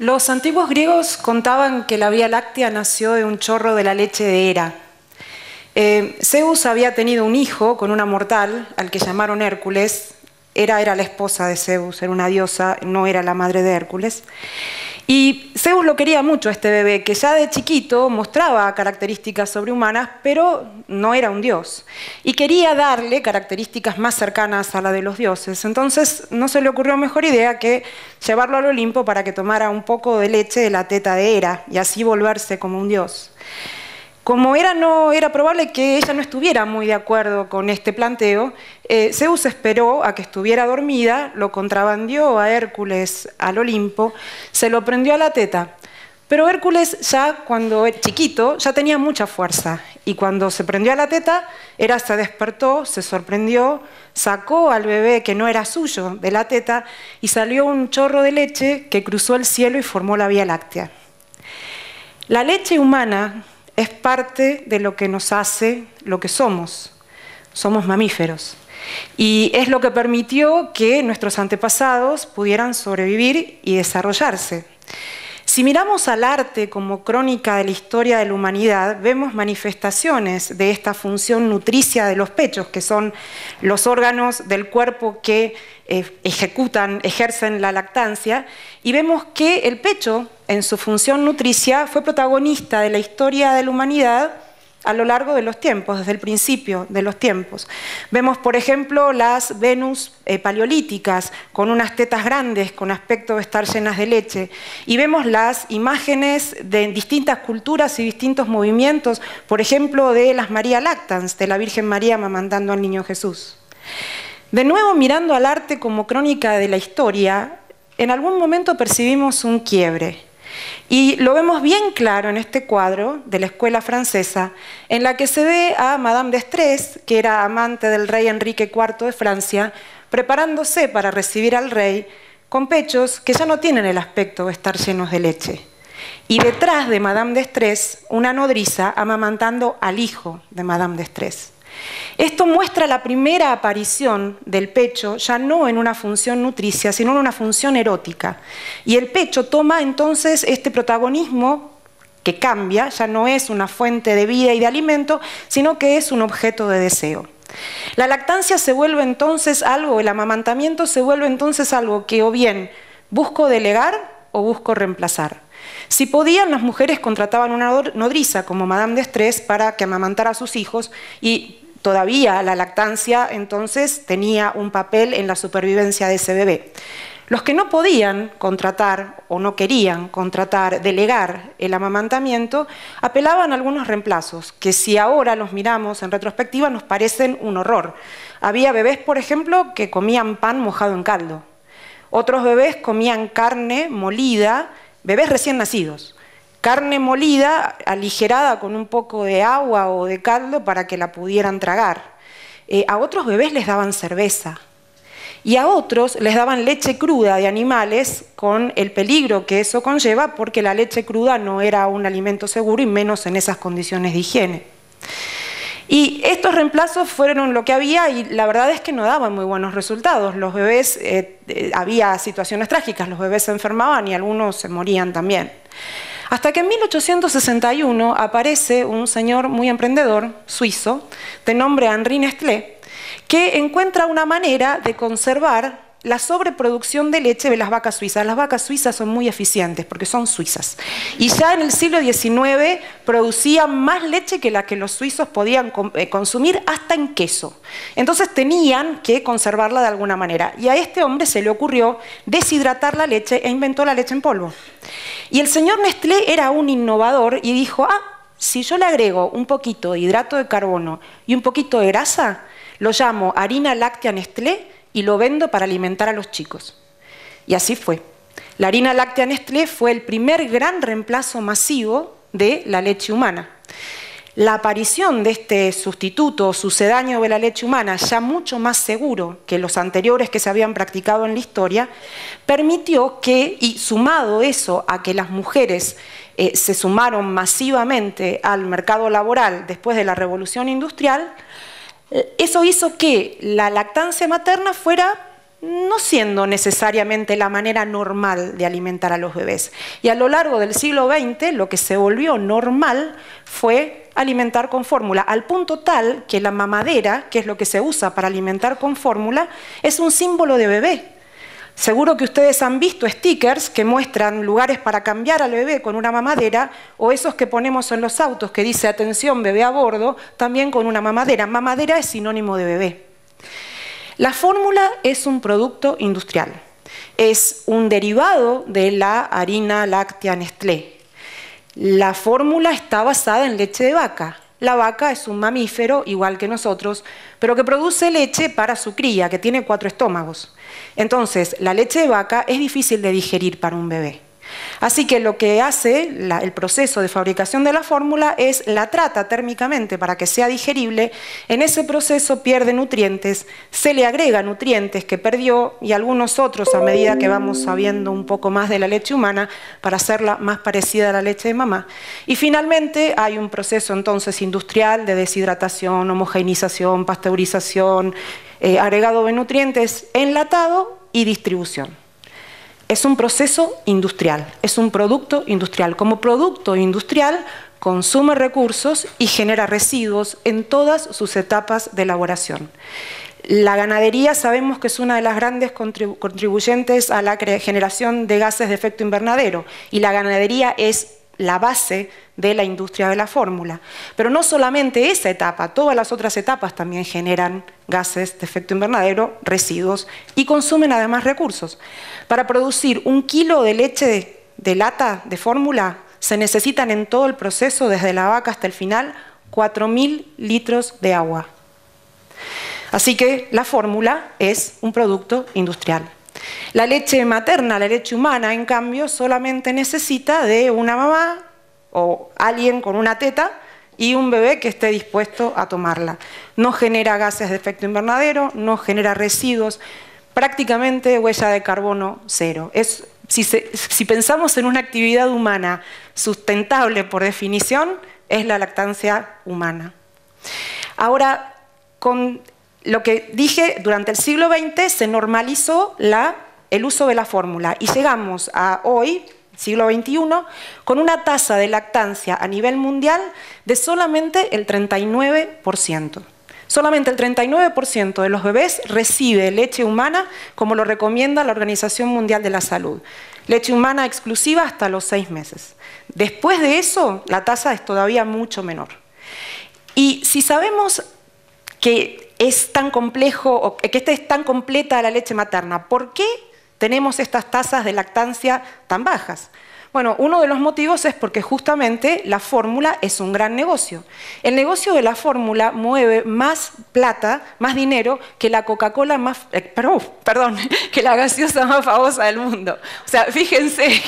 Los antiguos griegos contaban que la Vía Láctea nació de un chorro de la leche de Hera. Zeus había tenido un hijo con una mortal al que llamaron Hércules. Hera era la esposa de Zeus, era una diosa, no era la madre de Hércules. Y Zeus lo quería mucho a este bebé, que ya de chiquito mostraba características sobrehumanas, pero no era un dios. Y quería darle características más cercanas a la de los dioses. Entonces no se le ocurrió mejor idea que llevarlo al Olimpo para que tomara un poco de leche de la teta de Hera y así volverse como un dios. Como era probable que ella no estuviera muy de acuerdo con este planteo, Zeus esperó a que estuviera dormida, lo contrabandeó a Hércules al Olimpo, se lo prendió a la teta. Pero Hércules ya cuando era chiquito ya tenía mucha fuerza y cuando se prendió a la teta, Hera se despertó, se sorprendió, sacó al bebé que no era suyo de la teta y salió un chorro de leche que cruzó el cielo y formó la Vía Láctea. La leche humana es parte de lo que nos hace lo que somos. Somos mamíferos. Y es lo que permitió que nuestros antepasados pudieran sobrevivir y desarrollarse. Si miramos al arte como crónica de la historia de la humanidad, vemos manifestaciones de esta función nutricia de los pechos, que son los órganos del cuerpo que ejercen la lactancia, y vemos que el pecho, en su función nutricia, fue protagonista de la historia de la humanidad a lo largo de los tiempos, desde el principio de los tiempos. Vemos, por ejemplo, las Venus paleolíticas, con unas tetas grandes, con aspecto de estar llenas de leche. Y vemos las imágenes de distintas culturas y distintos movimientos, por ejemplo, de las María Lactans, de la Virgen María amamantando al niño Jesús. De nuevo, mirando al arte como crónica de la historia, en algún momento percibimos un quiebre. Y lo vemos bien claro en este cuadro de la escuela francesa, en la que se ve a Madame d'Estrées, que era amante del rey Enrique IV de Francia, preparándose para recibir al rey con pechos que ya no tienen el aspecto de estar llenos de leche. Y detrás de Madame d'Estrées, una nodriza amamantando al hijo de Madame d'Estrées. Esto muestra la primera aparición del pecho, ya no en una función nutricia, sino en una función erótica. Y el pecho toma entonces este protagonismo que cambia, ya no es una fuente de vida y de alimento, sino que es un objeto de deseo. La lactancia se vuelve entonces algo, el amamantamiento se vuelve entonces algo que o bien busco delegar o busco reemplazar. Si podían, las mujeres contrataban una nodriza como Madame d'Estrées para que amamantara a sus hijos y todavía la lactancia entonces tenía un papel en la supervivencia de ese bebé. Los que no podían contratar o no querían contratar, delegar el amamantamiento, apelaban a algunos reemplazos, que si ahora los miramos en retrospectiva nos parecen un horror. Había bebés, por ejemplo, que comían pan mojado en caldo. Otros bebés comían carne molida, bebés recién nacidos. Carne molida, aligerada con un poco de agua o de caldo para que la pudieran tragar. A otros bebés les daban cerveza. Y a otros les daban leche cruda de animales con el peligro que eso conlleva porque la leche cruda no era un alimento seguro y menos en esas condiciones de higiene. Y estos reemplazos fueron lo que había y la verdad es que no daban muy buenos resultados. Los bebés, había situaciones trágicas, los bebés se enfermaban y algunos se morían también. Hasta que en 1861 aparece un señor muy emprendedor, suizo, de nombre Henri Nestlé, que encuentra una manera de conservar la sobreproducción de leche de las vacas suizas. Las vacas suizas son muy eficientes porque son suizas. Y ya en el siglo XIX producían más leche que la que los suizos podían consumir hasta en queso. Entonces tenían que conservarla de alguna manera. Y a este hombre se le ocurrió deshidratar la leche e inventó la leche en polvo. Y el señor Nestlé era un innovador y dijo, si yo le agrego un poquito de hidrato de carbono y un poquito de grasa, lo llamo harina láctea Nestlé y lo vendo para alimentar a los chicos. Y así fue. La harina láctea Nestlé fue el primer gran reemplazo masivo de la leche humana. La aparición de este sustituto o sucedáneo de la leche humana, ya mucho más seguro que los anteriores que se habían practicado en la historia, permitió que, y sumado eso a que las mujeres se sumaron masivamente al mercado laboral después de la Revolución Industrial, eso hizo que la lactancia materna fuera no siendo necesariamente la manera normal de alimentar a los bebés. Y a lo largo del siglo XX lo que se volvió normal fue alimentar con fórmula, al punto tal que la mamadera, que es lo que se usa para alimentar con fórmula, es un símbolo de bebé. Seguro que ustedes han visto stickers que muestran lugares para cambiar al bebé con una mamadera, o esos que ponemos en los autos que dice atención bebé a bordo, también con una mamadera. Mamadera es sinónimo de bebé. La fórmula es un producto industrial, es un derivado de la harina láctea Nestlé. La fórmula está basada en leche de vaca. La vaca es un mamífero igual que nosotros, pero que produce leche para su cría, que tiene 4 estómagos. Entonces, la leche de vaca es difícil de digerir para un bebé. Así que lo que hace el proceso de fabricación de la fórmula es la trata térmicamente para que sea digerible. En ese proceso pierde nutrientes, se le agrega nutrientes que perdió y algunos otros a medida que vamos sabiendo un poco más de la leche humana para hacerla más parecida a la leche de mamá. Y finalmente hay un proceso entonces industrial de deshidratación, homogeneización, pasteurización, agregado de nutrientes, enlatado y distribución. Es un proceso industrial, es un producto industrial. Como producto industrial, consume recursos y genera residuos en todas sus etapas de elaboración. La ganadería sabemos que es una de las grandes contribuyentes a la generación de gases de efecto invernadero, y la ganadería es la base de la industria de la fórmula. Pero no solamente esa etapa, todas las otras etapas también generan gases de efecto invernadero, residuos, y consumen además recursos. Para producir 1 kilo de leche de lata de fórmula se necesitan en todo el proceso, desde la vaca hasta el final, 4.000 litros de agua. Así que la fórmula es un producto industrial. La leche materna, la leche humana, en cambio, solamente necesita de una mamá o alguien con una teta y un bebé que esté dispuesto a tomarla. No genera gases de efecto invernadero, no genera residuos, prácticamente huella de carbono cero. Si pensamos en una actividad humana sustentable por definición, es la lactancia humana. Ahora, con lo que dije, durante el siglo XX se normalizó el uso de la fórmula y llegamos a hoy, siglo XXI, con una tasa de lactancia a nivel mundial de solamente el 39%. Solamente el 39% de los bebés recibe leche humana como lo recomienda la Organización Mundial de la Salud. Leche humana exclusiva hasta los 6 meses. Después de eso, la tasa es todavía mucho menor. Y si sabemos que es tan complejo, o que es tan completa la leche materna, ¿por qué tenemos estas tasas de lactancia tan bajas? Bueno, uno de los motivos es porque justamente la fórmula es un gran negocio. El negocio de la fórmula mueve más plata, más dinero que la Coca-Cola que la gaseosa más famosa del mundo. O sea, fíjense,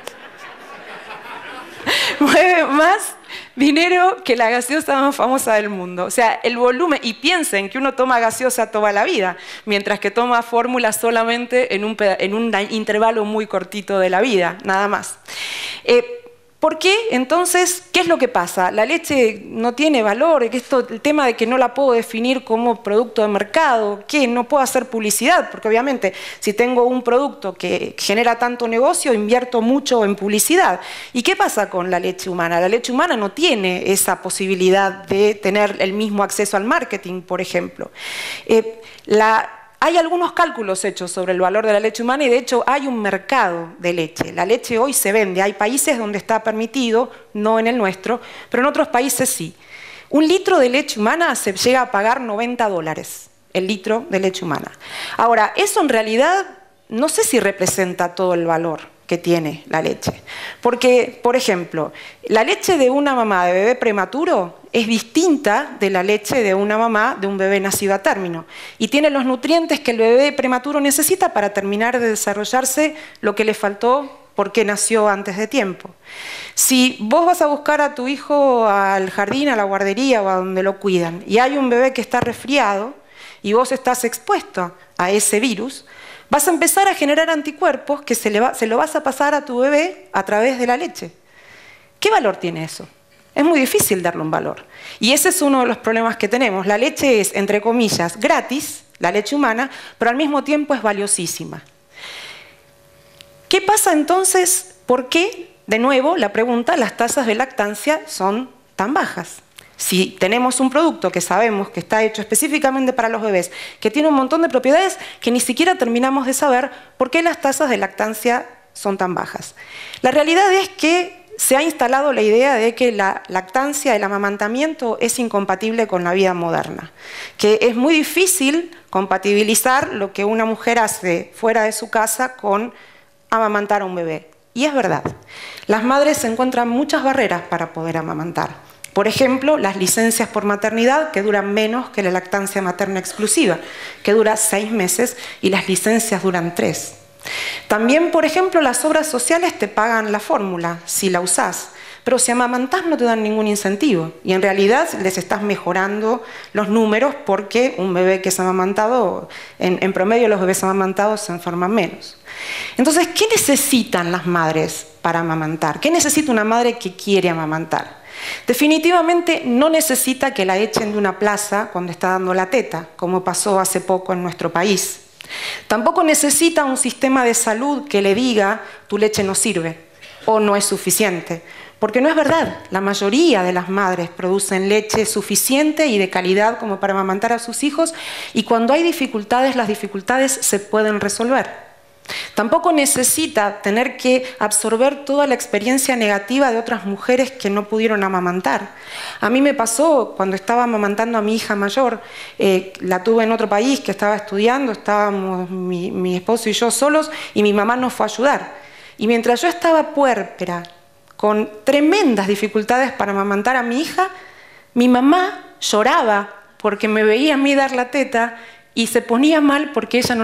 mueve más dinero que la gaseosa más famosa del mundo. O sea, el volumen, y piensen que uno toma gaseosa toda la vida, mientras que toma fórmula solamente en un intervalo muy cortito de la vida, nada más. ¿Por qué? Entonces, ¿qué es lo que pasa? La leche no tiene valor, el tema de que no la puedo definir como producto de mercado, ¿qué? No puedo hacer publicidad, porque obviamente si tengo un producto que genera tanto negocio, invierto mucho en publicidad. ¿Y qué pasa con la leche humana? La leche humana no tiene esa posibilidad de tener el mismo acceso al marketing, por ejemplo. Hay algunos cálculos hechos sobre el valor de la leche humana y de hecho hay un mercado de leche. La leche hoy se vende, hay países donde está permitido, no en el nuestro, pero en otros países sí. 1 litro de leche humana se llega a pagar $90, el litro de leche humana. Ahora, eso en realidad no sé si representa todo el valor que tiene la leche. Porque, por ejemplo, la leche de una mamá de bebé prematuro es distinta de la leche de una mamá de un bebé nacido a término y tiene los nutrientes que el bebé prematuro necesita para terminar de desarrollarse lo que le faltó porque nació antes de tiempo. Si vos vas a buscar a tu hijo al jardín, a la guardería o a donde lo cuidan y hay un bebé que está resfriado y vos estás expuesto a ese virus, vas a empezar a generar anticuerpos que se lo vas a pasar a tu bebé a través de la leche. ¿Qué valor tiene eso? Es muy difícil darle un valor. Y ese es uno de los problemas que tenemos. La leche es, entre comillas, gratis, la leche humana, pero al mismo tiempo es valiosísima. ¿Qué pasa entonces? ¿Por qué, de nuevo, la pregunta, las tasas de lactancia son tan bajas? Si tenemos un producto que sabemos que está hecho específicamente para los bebés, que tiene un montón de propiedades que ni siquiera terminamos de saber, ¿por qué las tasas de lactancia son tan bajas? La realidad es que se ha instalado la idea de que la lactancia, el amamantamiento es incompatible con la vida moderna, que es muy difícil compatibilizar lo que una mujer hace fuera de su casa con amamantar a un bebé. Y es verdad, las madres encuentran muchas barreras para poder amamantar. Por ejemplo, las licencias por maternidad, que duran menos que la lactancia materna exclusiva, que dura 6 meses, y las licencias duran 3. También, por ejemplo, las obras sociales te pagan la fórmula, si la usás, pero si amamantás no te dan ningún incentivo, y en realidad les estás mejorando los números porque un bebé que es amamantado, en promedio los bebés amamantados se enferman menos. Entonces, ¿qué necesitan las madres para amamantar? ¿Qué necesita una madre que quiere amamantar? Definitivamente no necesita que la echen de una plaza cuando está dando la teta, como pasó hace poco en nuestro país. Tampoco necesita un sistema de salud que le diga tu leche no sirve o no es suficiente, porque no es verdad. La mayoría de las madres producen leche suficiente y de calidad como para amamantar a sus hijos, y cuando hay dificultades, las dificultades se pueden resolver. Tampoco necesita tener que absorber toda la experiencia negativa de otras mujeres que no pudieron amamantar. A mí me pasó cuando estaba amamantando a mi hija mayor, la tuve en otro país que estaba estudiando, estábamos mi esposo y yo solos, y mi mamá nos fue a ayudar. Y mientras yo estaba puérpera, con tremendas dificultades para amamantar a mi hija, mi mamá lloraba porque me veía a mí dar la teta y se ponía mal porque ella no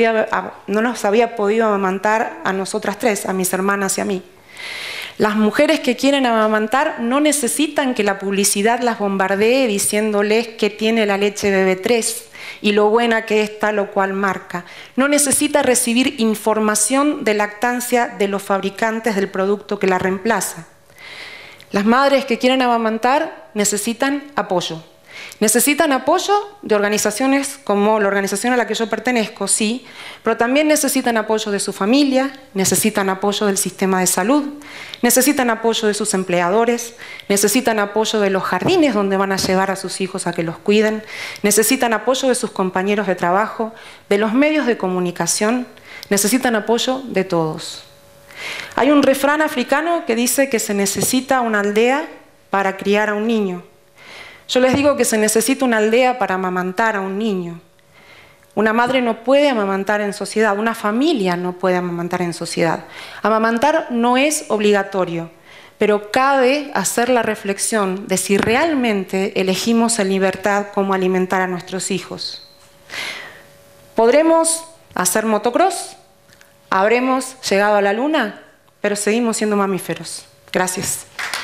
nos había podido amamantar a nosotras 3, a mis hermanas y a mí. Las mujeres que quieren amamantar no necesitan que la publicidad las bombardee diciéndoles que tiene la leche bebé 3 y lo buena que es tal o cual marca. No necesita recibir información de lactancia de los fabricantes del producto que la reemplaza. Las madres que quieren amamantar necesitan apoyo. Necesitan apoyo de organizaciones como la organización a la que yo pertenezco, sí, pero también necesitan apoyo de su familia, necesitan apoyo del sistema de salud, necesitan apoyo de sus empleadores, necesitan apoyo de los jardines donde van a llevar a sus hijos a que los cuiden, necesitan apoyo de sus compañeros de trabajo, de los medios de comunicación, necesitan apoyo de todos. Hay un refrán africano que dice que se necesita una aldea para criar a un niño. Yo les digo que se necesita una aldea para amamantar a un niño. Una madre no puede amamantar en sociedad, una familia no puede amamantar en sociedad. Amamantar no es obligatorio, pero cabe hacer la reflexión de si realmente elegimos en libertad cómo alimentar a nuestros hijos. ¿Podremos hacer motocross? ¿Habremos llegado a la luna? Pero seguimos siendo mamíferos. Gracias.